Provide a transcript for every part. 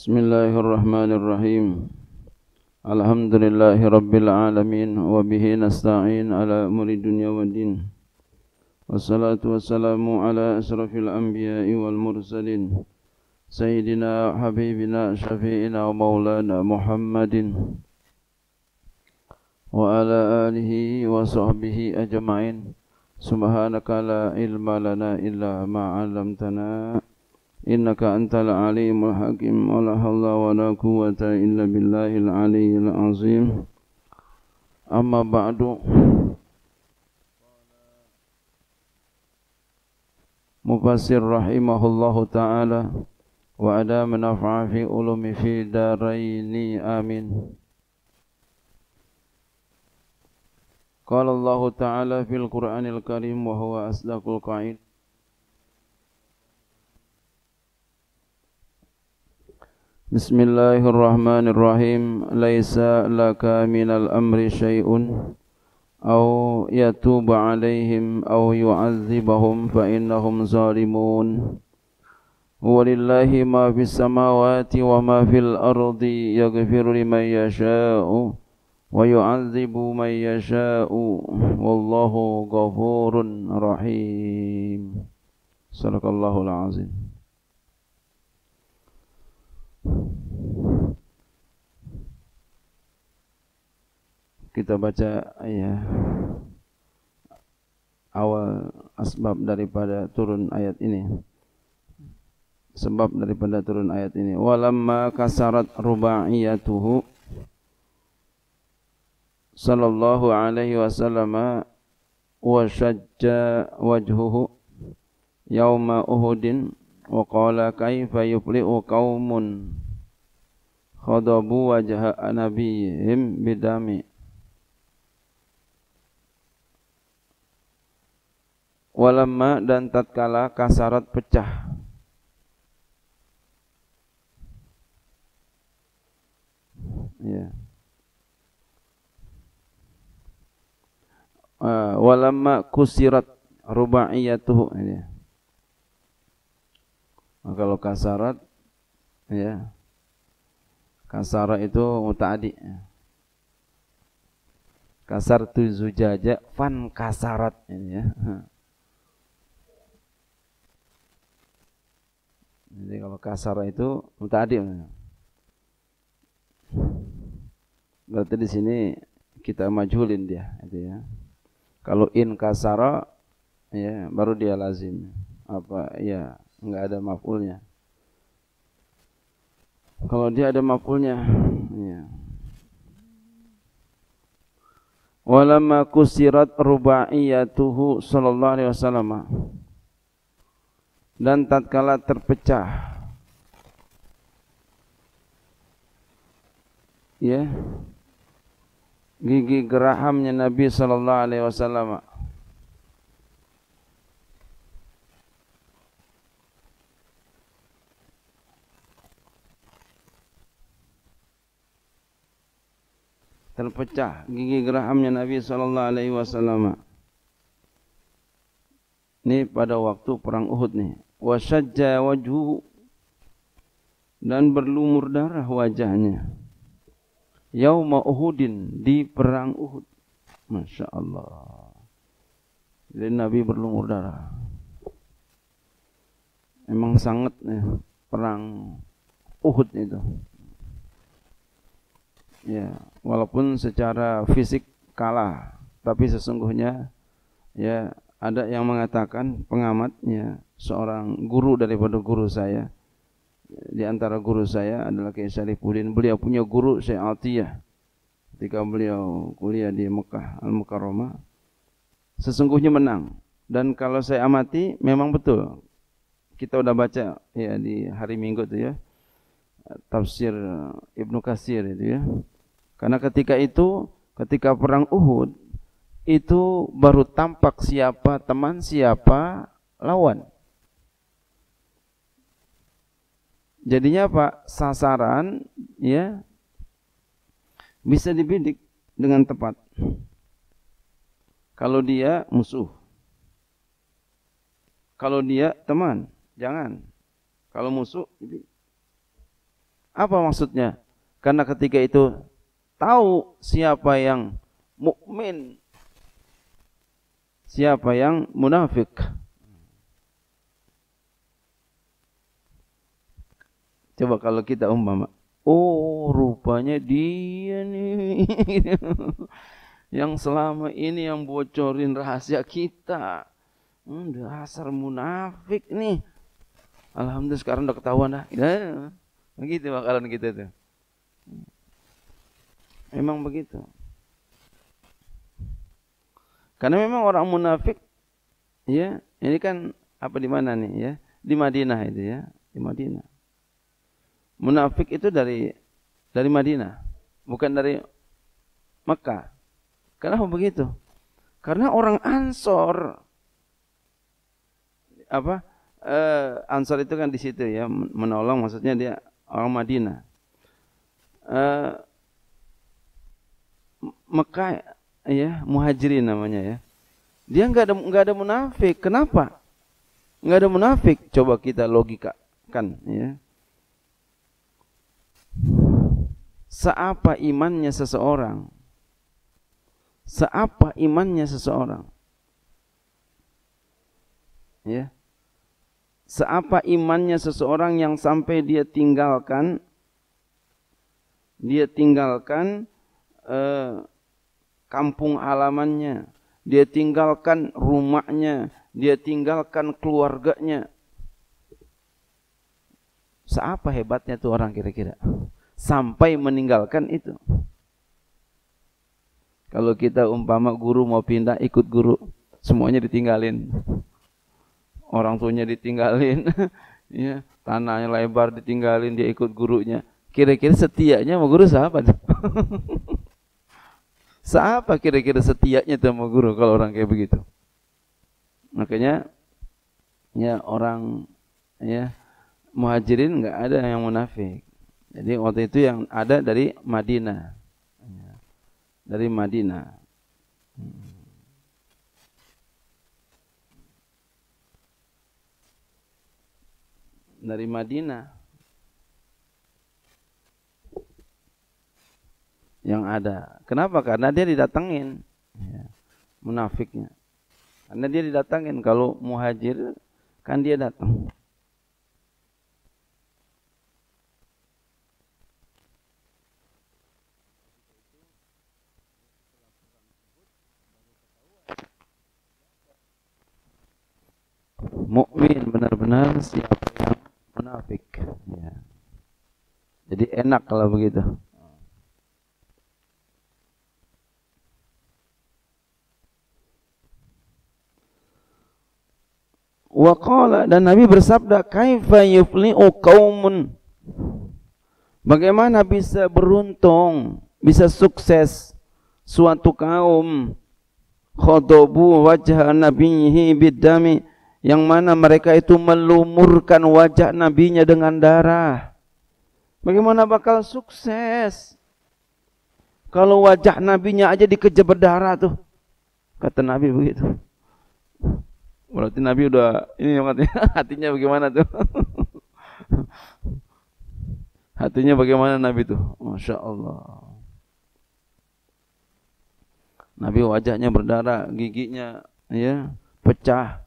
Bismillahirrahmanirrahim. Alhamdulillahi rabbil alamin wa bihi nasta'in ala umuri dunya waddin. Wassalatu wassalamu ala asrafil anbiya'i wal mursalin sayyidina habibina syafi'ina wa maulana Muhammadin wa ala alihi wa sahbihi ajma'in. Subhanaka la ilma lana illa ma 'allamtana innaka antal alimul hakim. Wala haula wala quwwata illa billahil aliyyil azim. Amma ba'du. Mufassir rahimahullahu ta'ala wa adama naf'a fi ulumi fi daraini amin. Qala Allah ta'ala fil Qur'anil Karim wa huwa asdaqul qa'il. Bismillahirrahmanirrahim. Laisa laka minal amri syai'un aw yatuba alaihim aw yu'adzibahum fa innahum zalimun. Walillahi ma fis samawati wa ma fil ardi yaghfiru liman yasha'u wa yu'adzibu man yasha'u wallahu ghafurun rahim. Sadaqallahul azim. Kita baca awal asbab daripada turun ayat ini. Sebab daripada turun ayat ini. Walamma kasarat rubaiyatuhu sallallahu alaihi wasallam wa shajja wajhuhu yauma Uhudin wa qala kaifa yuflihu qaumun khadabu wajha nabiyihim bidami. Walamma, dan tatkala kasarat pecah walamma kusirat rubaiyatuhu kalau kasarat kasara itu muta'addi. Kasar tu zujaja fan kasarat Jadi kalau kasara itu muta'addi. Berarti di sini kita majhulin dia Kalau in kasara baru dia lazim. Enggak ada maf'ulnya. Kalau dia ada maf'ulnya Walamma kusirat rubaiyatuhu sallallahu alaihi wasallam, dan tatkala terpecah gigi gerahamnya Nabi sallallahu alaihi wasallam, terpecah gigi gerahamnya Nabi sallallahu alaihi wasallam. Ini pada waktu perang Uhud nih. Wa shajja wajhu, dan berlumur darah wajahnya. Yauma Uhudin, di perang Uhud. Masya Allah. Jadi Nabi berlumur darah. Emang sangat perang Uhud itu. Walaupun secara fisik kalah, tapi sesungguhnya ada yang mengatakan, pengamatnya, seorang guru daripada guru saya. Di antara guru saya adalah Kiai Syarifuddin. Beliau punya guru Syekh Atiyah ketika beliau kuliah di Mekah Al-Mukarramah. Sesungguhnya menang. Dan kalau saya amati memang betul. Kita udah baca di hari Minggu itu tafsir Ibnu Katsir itu Karena ketika perang Uhud itu baru tampak siapa teman, siapa lawan. Jadinya apa? Sasaran bisa dibidik dengan tepat. Kalau dia musuh, kalau dia teman, jangan. Kalau musuh, Apa maksudnya? Karena ketika itu tahu siapa yang mukmin, siapa yang munafik. Coba kalau kita umpama, oh rupanya dia nih yang selama ini yang bocorin rahasia kita. Dasar munafik nih. Alhamdulillah sekarang udah ketahuan dah. Begitu bakalan kita tuh. Memang begitu. Karena memang orang munafik, ya, ini kan apa di mana nih ya? Di Madinah itu ya, di Madinah. Munafik itu dari Madinah, bukan dari Mekah. Kenapa begitu? Karena orang Ansor, Ansor itu kan di situ ya, menolong, maksudnya dia orang Madinah. Mekah ya, Muhajirin namanya ya. Dia enggak ada munafik. Kenapa? Enggak ada munafik. Coba kita logikakan ya. Seapa imannya seseorang? Seapa imannya seseorang? Ya. Seapa imannya seseorang yang sampai dia tinggalkan kampung halamannya, dia tinggalkan rumahnya, dia tinggalkan keluarganya. Seapa hebatnya tuh orang kira-kira sampai meninggalkan itu. Kalau kita umpama guru mau pindah, ikut guru, semuanya ditinggalin. Orang tuanya ditinggalin, ya, tanahnya lebar ditinggalin, dia ikut gurunya. Kira-kira setianya sama guru siapa? Siapa kira-kira setianya sama guru kalau orang kayak begitu? Makanya ya orang ya Muhajirin enggak ada yang munafik. Jadi waktu itu yang ada dari Madinah. Dari Madinah. Dari Madinah. Yang ada. Kenapa? Karena dia didatengin. Ya, munafiknya. Karena dia didatengin. Kalau muhajir kan dia datang. Mukmin benar-benar siapa yang munafik. Ya. Jadi enak kalau begitu. Wa qala, dan Nabi bersabda, kaifa yuflihu qaumun, bagaimana bisa beruntung, bisa sukses suatu kaum khadabu wajah nabihi bidami, yang mana mereka itu melumurkan wajah nabinya dengan darah. Bagaimana bakal sukses kalau wajah nabinya aja dikejar berdarah tuh? Kata Nabi begitu. Berarti Nabi udah ini hatinya bagaimana tuh? Hatinya bagaimana Nabi tuh? Masya Allah. Nabi wajahnya berdarah, giginya ya pecah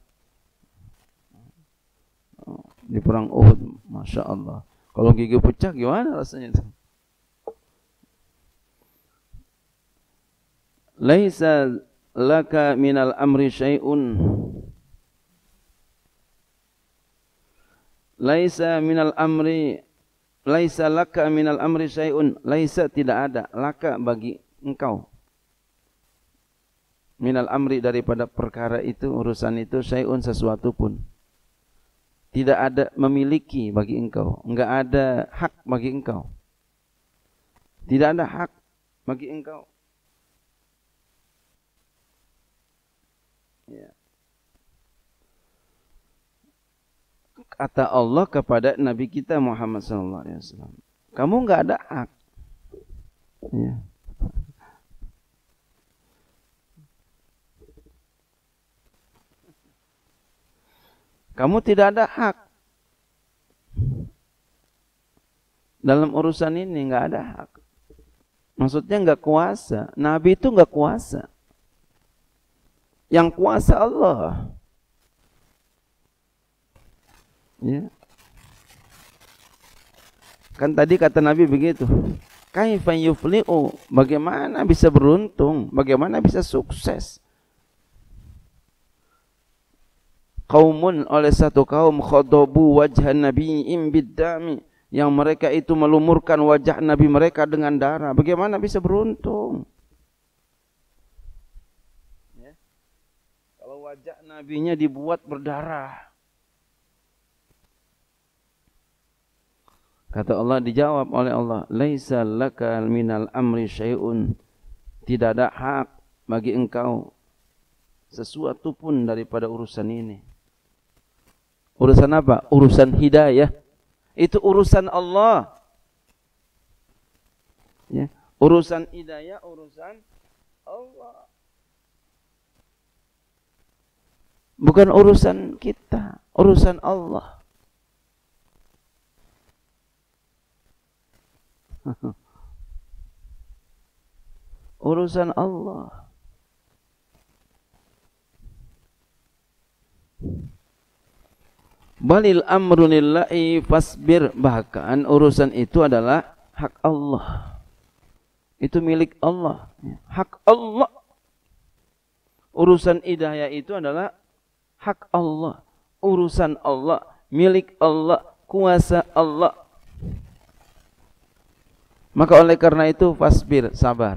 di perang Uhud. Masya Allah. Kalau gigi pecah gimana rasanya itu? Laisa laka minal amri syai'un. Laisa minal amri, laisa laka minal amri syai'un. Laisa, tidak ada, laka bagi engkau, minal amri daripada perkara itu, urusan itu, syai'un sesuatu pun. Tidak ada memiliki bagi engkau, enggak ada hak bagi engkau. Tidak ada hak bagi engkau. Ya. Kata Allah kepada Nabi kita Muhammad SAW, kamu enggak ada hak. Ya. Kamu tidak ada hak. Dalam urusan ini nggak ada hak. Maksudnya nggak kuasa. Nabi itu nggak kuasa. Yang kuasa Allah. Ya. Kan tadi kata Nabi begitu. Kaifa yufli'u? Bagaimana bisa beruntung? Bagaimana bisa sukses? Qaumun, oleh satu kaum, khadabu wajhan nabiyyin biddami, yang mereka itu melumurkan wajah Nabi mereka dengan darah. Bagaimana bisa beruntung? Ya. Kalau wajah Nabinya dibuat berdarah. Kata Allah, dijawab oleh Allah, laisa laka minal amri syai'un. Tidak ada hak bagi engkau sesuatu pun daripada urusan ini. Urusan apa? Urusan hidayah. Itu urusan Allah. Ya. Urusan hidayah, urusan Allah. Bukan urusan kita, urusan Allah. Urusan Allah. Balil amru lillahi fasbir. Bahkan urusan itu adalah hak Allah. Itu milik Allah. Hak Allah. Urusan hidayah itu adalah hak Allah. Urusan Allah, milik Allah, kuasa Allah. Maka oleh karena itu fasbir, sabar.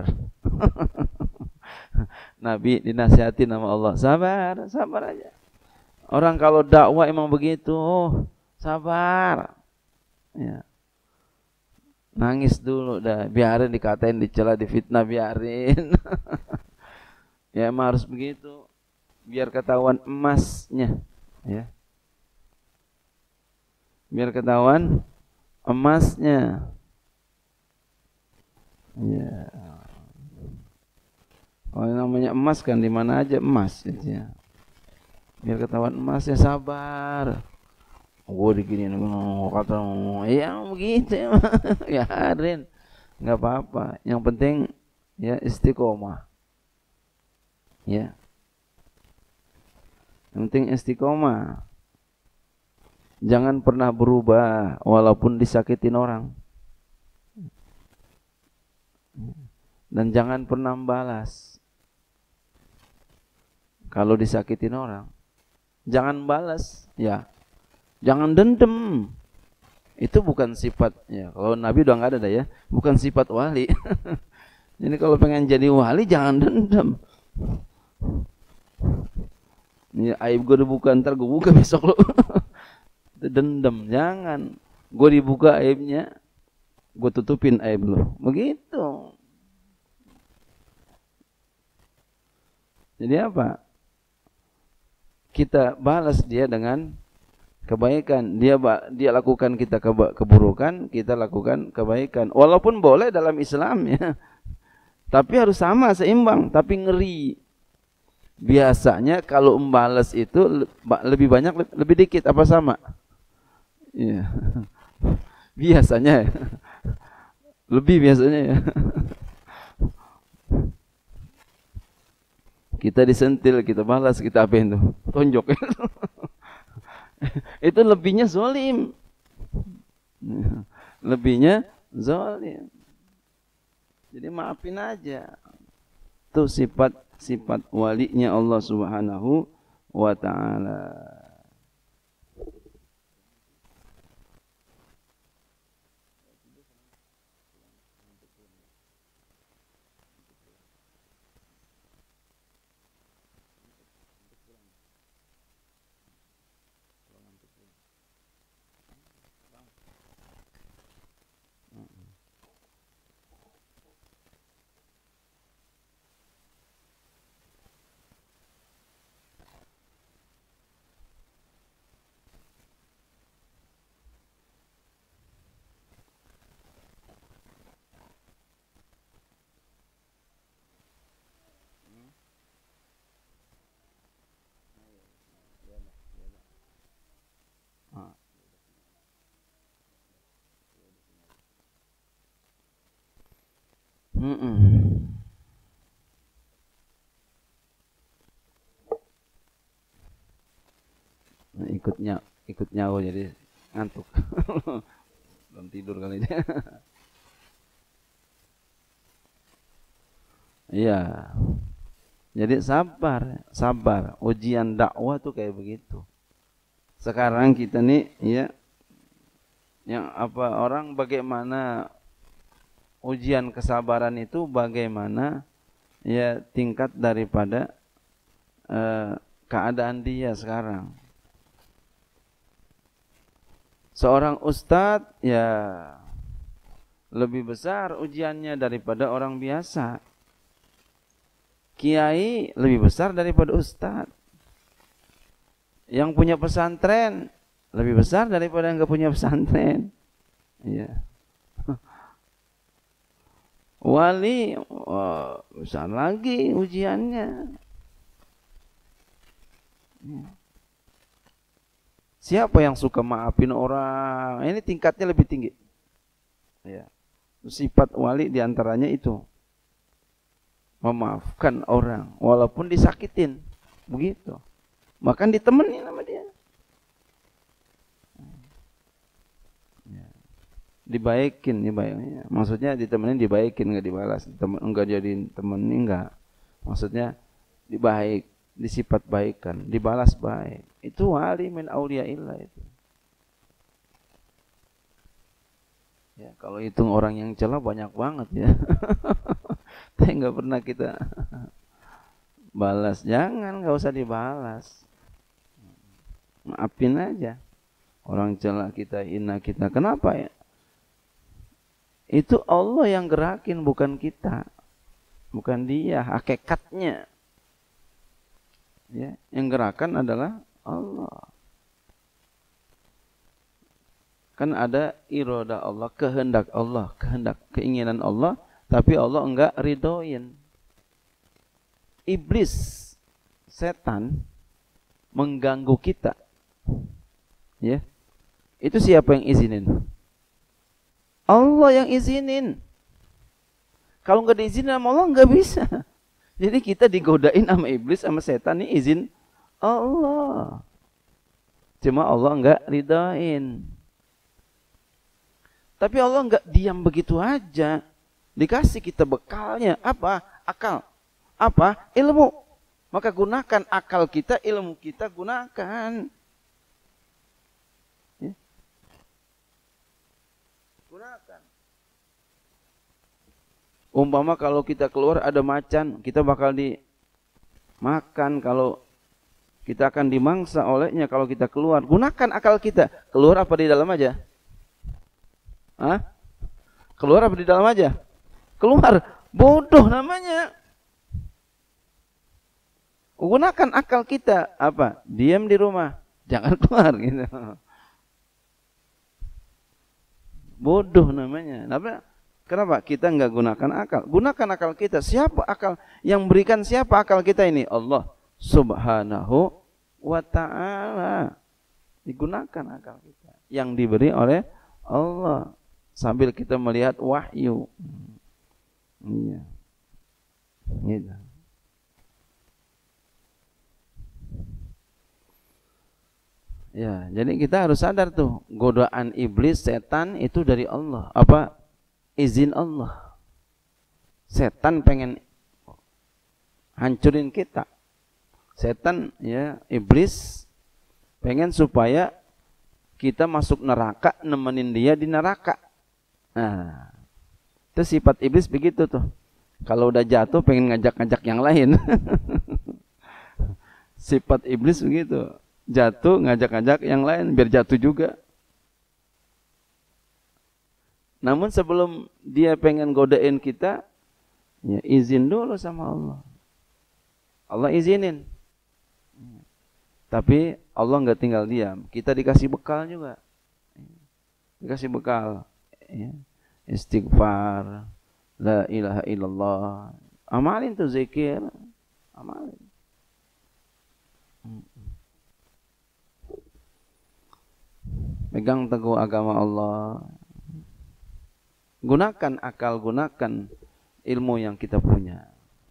Nabi dinasihati nama Allah, sabar, sabar aja. Orang kalau dakwah emang begitu, sabar. Ya. Nangis dulu dah, biarin dikatain, dicela, difitnah, biarin. Ya emang harus begitu, biar ketahuan emasnya, ya. Biar ketahuan emasnya. Ya. Kalau namanya emas kan di mana aja emas gitu ya. Biar ketahuan emasnya, sabar. Gue diginiin kata ya begitu ya. Biarin. Enggak apa-apa. Yang penting ya istiqomah. Ya. Yang penting istiqomah. Jangan pernah berubah walaupun disakitin orang. Dan jangan pernah balas kalau disakitin orang. Jangan balas, ya. Jangan dendam. Itu bukan sifat, ya. Kalau Nabi udah nggak ada dah ya. Bukan sifat wali. Jadi kalau pengen jadi wali jangan dendam. Ini aib gue dibuka, ntar gue buka besok lo. Dendam, jangan. Gue dibuka aibnya, gue tutupin aib lo. Begitu. Jadi apa? Kita balas dia dengan kebaikan. Dia lakukan kita keburukan, kita lakukan kebaikan. Walaupun boleh dalam Islam ya. Tapi harus sama, seimbang, tapi ngeri. Biasanya kalau membalas itu lebih banyak, lebih dikit apa sama? Iya. Biasanya. Lebih biasanya ya. Kita disentil, kita balas, kita apain tuh? Tonjok. Itu lebihnya zalim. Lebihnya zalim. Jadi maafin aja. Itu sifat walinya Allah Subhanahu wa ta'ala. Mm-mm. Nah, ikut nyawa jadi ngantuk. Belum tidur kali dia. Iya. Jadi sabar. Ujian dakwah tuh kayak begitu. Sekarang kita nih ya, yang apa orang bagaimana ujian kesabaran itu, bagaimana ya tingkat daripada keadaan dia sekarang. Seorang ustadz ya lebih besar ujiannya daripada orang biasa. Kiai lebih besar daripada ustadz. Yang punya pesantren lebih besar daripada yang nggak punya pesantren. Ya. Wali, besar lagi ujiannya. Ya. Siapa yang suka maafin orang? Ini tingkatnya lebih tinggi. Ya. Sifat wali diantaranya itu, memaafkan orang walaupun disakitin, begitu. Bahkan ditemenin sama dia. Ya. Dibaikin. Maksudnya ditemenin, dibaikin, nggak dibalas. Enggak jadi temenin, enggak. Maksudnya dibaik, disifat baikan, dibalas baik. Itu wali min auliyaillah itu. Ya, kalau hitung orang yang celah banyak banget ya. Tapi nggak pernah kita balas. Nggak usah dibalas. Maafin aja. Orang celah kita, hina kita. Kenapa ya? Itu Allah yang gerakin, bukan kita. Bukan dia, hakikatnya. Ya, yang gerakan adalah Allah. Kan ada iroda Allah, kehendak Allah, keinginan Allah, tapi Allah enggak ridoin. Iblis, setan mengganggu kita. Ya. Itu siapa yang izinin? Allah yang izinin. Kalau enggak diizinin sama Allah enggak bisa. Jadi kita digodain sama iblis, sama setan, ini izin Allah. Cuma Allah enggak ridain. Tapi Allah enggak diam begitu aja. Dikasih kita bekalnya. Apa? Akal. Apa? Ilmu. Maka gunakan akal kita, ilmu kita gunakan. Ya. Gunakan. Umpama kalau kita keluar ada macan, kita bakal dimakan. Kalau kita akan dimangsa olehnya kalau kita keluar. Gunakan akal kita. Keluar apa di dalam aja? Hah? Keluar apa di dalam aja? Keluar. Bodoh namanya. Gunakan akal kita. Apa? Diam di rumah. Jangan keluar gitu. Bodoh namanya. Kenapa? Kita enggak gunakan akal. Gunakan akal kita. Siapa akal? Yang berikan siapa akal kita ini? Allah Subhanahu wa ta'ala. Digunakan akal kita. Yang diberi oleh Allah. Sambil kita melihat wahyu. Iya. Gitu. Ya, jadi kita harus sadar tuh, godaan iblis, setan itu dari Allah. Apa? Izin Allah. Setan pengen hancurin kita. Setan ya, iblis pengen supaya kita masuk neraka, nemenin dia di neraka. Nah, itu sifat iblis begitu tuh. Kalau udah jatuh pengen ngajak-ngajak yang lain. Sifat iblis begitu. Jatuh ngajak-ngajak yang lain biar jatuh juga. Namun sebelum dia pengen godain kita, ya izin dulu sama Allah. Allah izinin. Tapi Allah nggak tinggal diam. Kita dikasih bekal juga. Dikasih bekal. Ya. Istighfar. La ilaha illallah. Amalin tuh zikir. Amalin. Pegang teguh agama Allah. Gunakan akal, gunakan ilmu yang kita punya.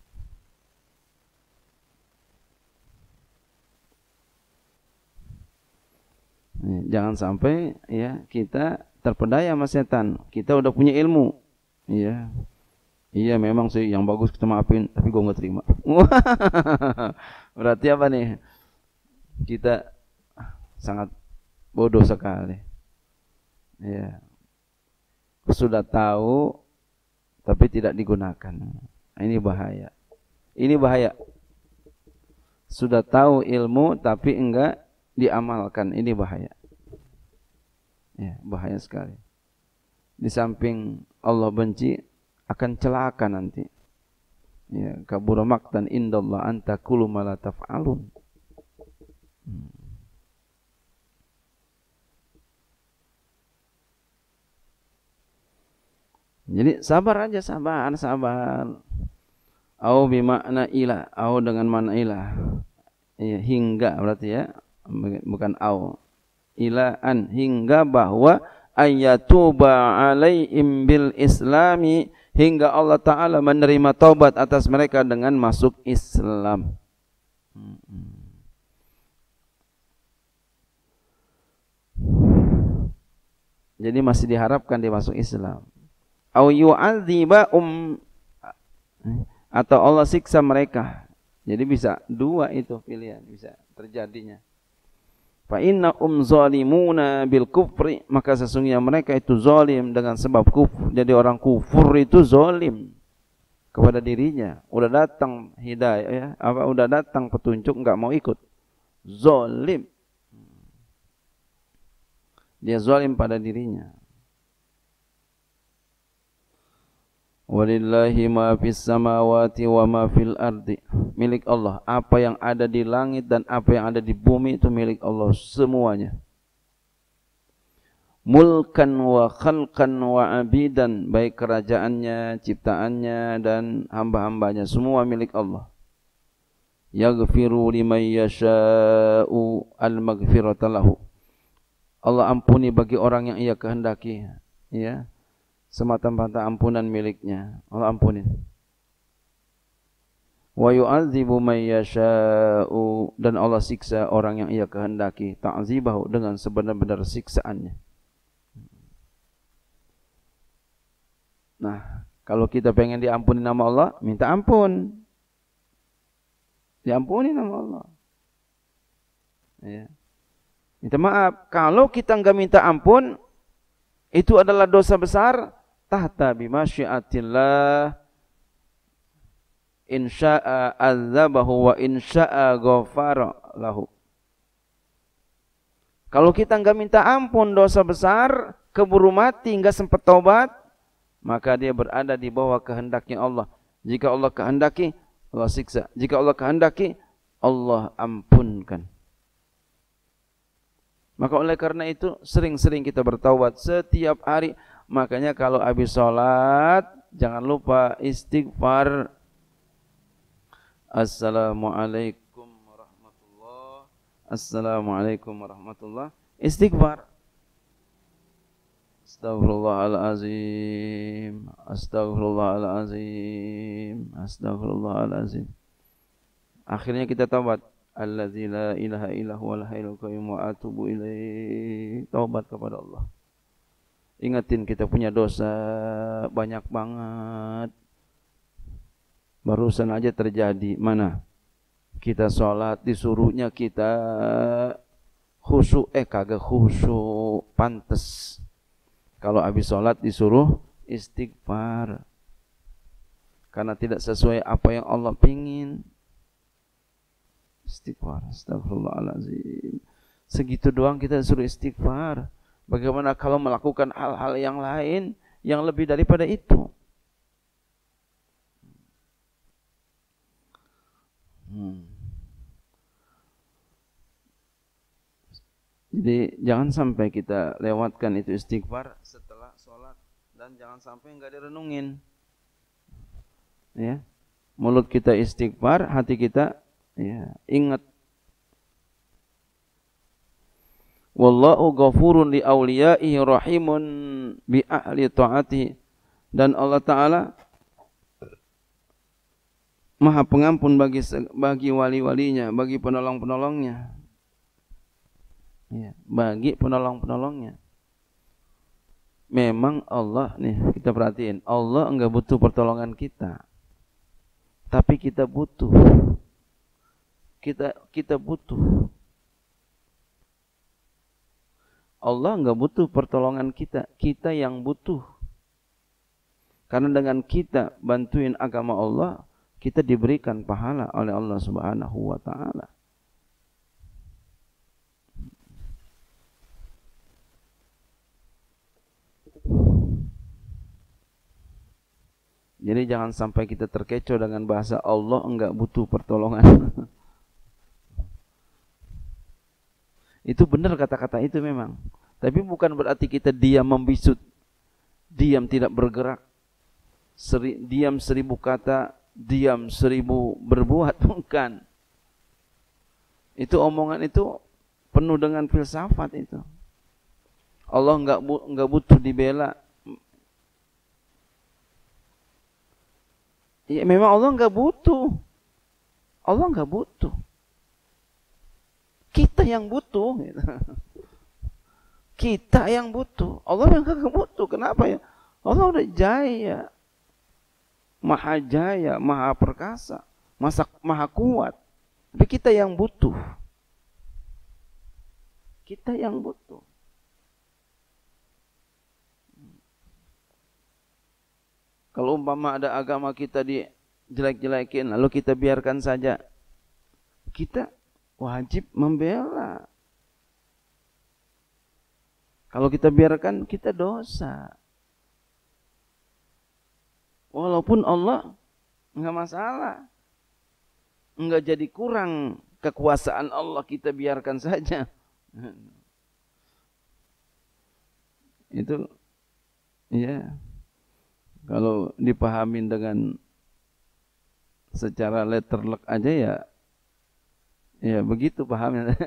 Jangan sampai ya kita terpedaya sama setan. Kita udah punya ilmu. Iya. Iya memang sih yang bagus kita maafin, tapi gua enggak terima. Berarti apa nih? Kita sangat bodoh sekali. Ya. Sudah tahu tapi tidak digunakan. Ini bahaya. Ini bahaya. Sudah tahu ilmu tapi enggak diamalkan. Ini bahaya. Ya, bahaya sekali. Di samping Allah benci, akan celaka nanti. Ya, kabura maqtan indallah anta qulu ma la taf'alun. Jadi sabar aja, sabar. Au bimakna ila, au dengan makna ilah. Ya, hingga berarti ya, bukan au. Ilaan hingga bahwa ayatuba alaihim bil islami, hingga Allah Ta'ala menerima taubat atas mereka dengan masuk Islam. Jadi masih diharapkan dia masuk Islam. Au yu'adziba atau Allah siksa mereka. Jadi bisa dua itu pilihan, bisa terjadinya. Fa inna zalimuna bil kufri, maka sesungguhnya mereka itu zalim dengan sebab kufur. Jadi orang kufur itu zalim kepada dirinya. Udah datang hidayah ya, udah datang petunjuk enggak mau ikut. Zalim. Dia zalim pada dirinya. Walillahi ma fis samawati wa ma fil ardi. Milik Allah, apa yang ada di langit dan apa yang ada di bumi itu milik Allah semuanya. Mulkan wa khalqan wa abidan, baik kerajaannya, ciptaannya dan hamba-hambanya semua milik Allah. Yaghfiru liman yasha'u al-maghfirata lahu. Allah ampuni bagi orang yang ia kehendaki, ya. Semata-mata ampunan miliknya. Allah ampunin. Wa yu'adzibu may yasha'u, dan Allah siksa orang yang ia kehendaki, ta'zibahu, dengan sebenar-benar siksaannya. Nah, kalau kita pengen diampuni nama Allah, minta ampun. Diampuni nama Allah. Ya. Minta maaf. Kalau kita enggak minta ampun, itu adalah dosa besar. Tahta bimasyiatillah, insya'a azabahu wa insya'a ghafara lahu. Kalau kita enggak minta ampun dosa besar, keburu mati, enggak sempat taubat, maka dia berada di bawah kehendaknya Allah. Jika Allah kehendaki, Allah siksa. Jika Allah kehendaki, Allah ampunkan. Maka oleh karena itu sering-sering kita bertaubat setiap hari. Makanya kalau habis sholat jangan lupa istighfar. Assalamualaikum warahmatullah. Assalamualaikum warahmatullah. Istighfar. Astaghfirullahalazim. Astaghfirullahalazim. Astaghfirullahalazim. Akhirnya kita taubat. Allazi la ilaha illa huwal hayyul qayyum wa atubu ilaihi. Taubat kepada Allah. Ingatin kita punya dosa banyak banget. Barusan aja terjadi. Mana? Kita sholat disuruhnya kita khusyuk. Kagak khusyuk. Pantes. Kalau habis sholat disuruh istighfar. Karena tidak sesuai apa yang Allah pingin. Istighfar. Astagfirullahaladzim. Segitu doang kita disuruh istighfar. Bagaimana kalau melakukan hal-hal yang lain yang lebih daripada itu? Jadi jangan sampai kita lewatkan itu istighfar setelah sholat, dan jangan sampai enggak direnungin. Ya, mulut kita istighfar, hati kita ya ingat. Wallahu ghafurun li awliyaihi rahimun bi ahli ta'atihi. Dan Allah Ta'ala Maha pengampun bagi wali-walinya, bagi penolong-penolongnya. Ya, bagi penolong-penolongnya. Memang Allah nih, kita perhatiin, Allah enggak butuh pertolongan kita. Tapi kita butuh. Kita butuh. Allah enggak butuh pertolongan kita, kita yang butuh. Karena dengan kita bantuin agama Allah, kita diberikan pahala oleh Allah Subhanahu wa taala. Jadi jangan sampai kita terkecoh dengan bahasa Allah enggak butuh pertolongan. Itu benar kata-kata itu memang. Tapi bukan berarti kita diam membisut, diam tidak bergerak, diam 1000 kata, diam 1000 berbuat, bukan. Itu omongan itu penuh dengan filsafat itu. Allah enggak butuh dibela. Ya, memang Allah enggak butuh. Allah enggak butuh. Kita yang butuh. Kita yang butuh. Allah yang enggak butuh. Kenapa ya? Allah udah jaya. Maha perkasa, maha kuat. Tapi kita yang butuh. Kita yang butuh. Kalau umpama ada agama kita dijelek-jelekin, lalu kita biarkan saja, kita wajib membela. Kalau kita biarkan, kita dosa. Walaupun Allah enggak masalah, enggak jadi kurang kekuasaan Allah, kita biarkan saja. Itu, ya. Kalau dipahamin dengan secara letterlek aja ya begitu pahamnya.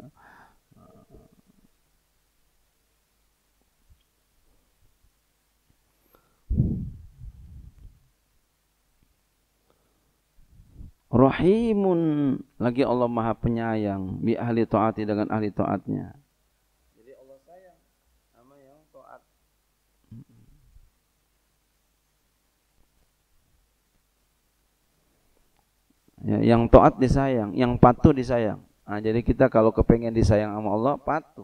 Rahimun, lagi Allah Maha Penyayang bi ahli taati, dengan ahli taatnya. Jadi Allah sayang sama yang taat. Ya, yang taat disayang, yang patuh disayang. Nah, jadi kita kalau kepengen disayang sama Allah,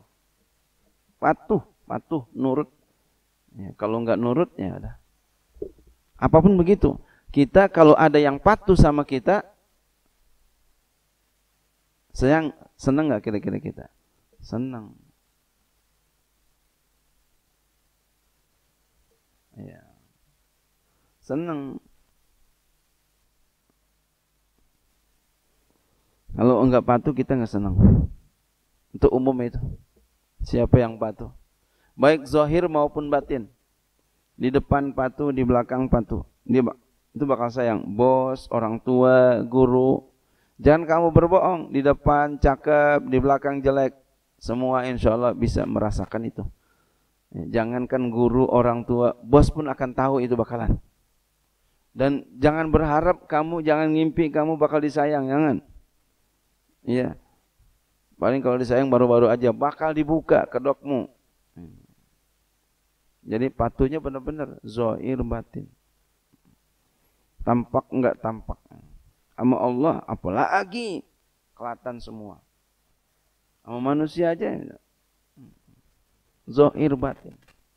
patuh, nurut. Ya, kalau enggak nurut, ya udah. Apapun begitu. Kita kalau ada yang patuh sama kita, senang enggak kira-kira kita? Senang. Ya. Senang. Kalau enggak patuh kita enggak senang. Untuk umum itu. Siapa yang patuh? Baik zahir maupun batin. Di depan patuh, di belakang patuh. Dia itu bakal sayang. Bos, orang tua, guru. Jangan kamu berbohong. Di depan cakep, di belakang jelek. Semua insya Allah bisa merasakan itu. Jangankan guru, orang tua, bos pun akan tahu itu bakalan. Dan jangan berharap kamu, jangan ngimpi kamu bakal disayang. Jangan. Iya. Paling kalau disayang baru-baru aja, bakal dibuka kedokmu. Jadi patuhnya benar-benar zahir batin. Tampak enggak tampak. Sama Allah apalagi kelihatan semua. Sama manusia aja zahir batin.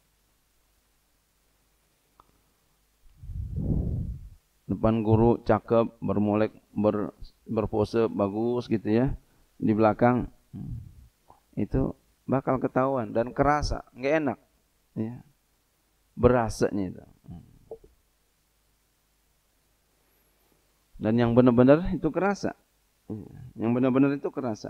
Depan guru cakep, bermolek, berpose bagus gitu ya. Di belakang itu bakal ketahuan dan kerasa, enggak enak. Ya. Berasanya itu. Dan yang benar-benar itu kerasa. Yang benar-benar itu kerasa.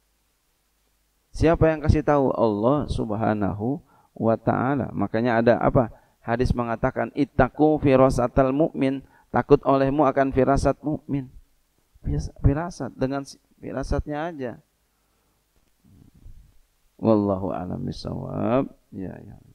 Siapa yang kasih tahu? Allah Subhanahu wa taala. Makanya ada apa? Hadis mengatakan ittaqu firasatal mu'min, takut olehmu akan firasat mukmin. Firasat, dengan firasatnya aja. Wallahu a'lam bishawab. Ya.